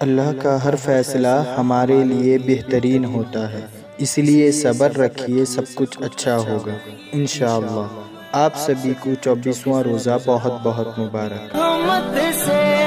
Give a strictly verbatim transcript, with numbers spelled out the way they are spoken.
अल्लाह का हर फैसला हमारे लिए बेहतरीन होता है, इसलिए सब्र रखिए, सब कुछ अच्छा होगा इंशाअल्लाह। आप सभी को चौबीसवां रोज़ा बहुत बहुत मुबारक।